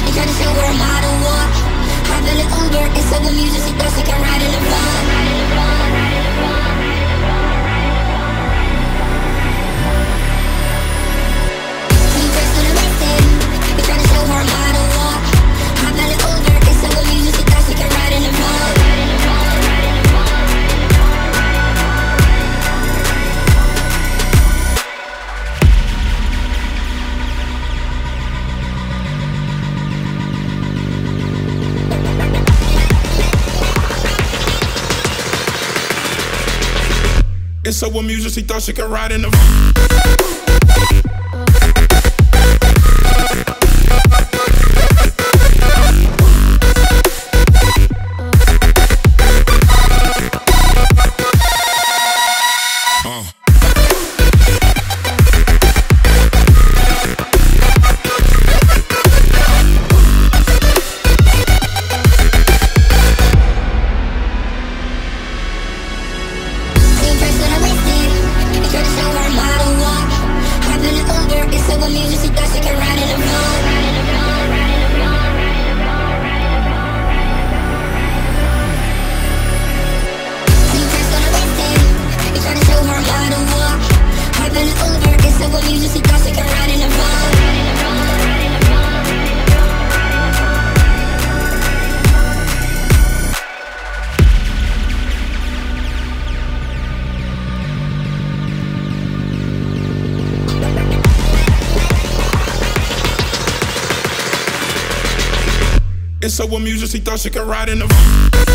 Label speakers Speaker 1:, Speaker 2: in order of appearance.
Speaker 1: tried to show her a model walk. Hop in the Uber and so with music, she thought she could ride in the van. She dressed to the west end. We tried to show her a model walk. Hop in the Uber and so with music, she thought she could ride in the van.
Speaker 2: And so with music, she thought she could ride in the And so with music, she thought she could ride in the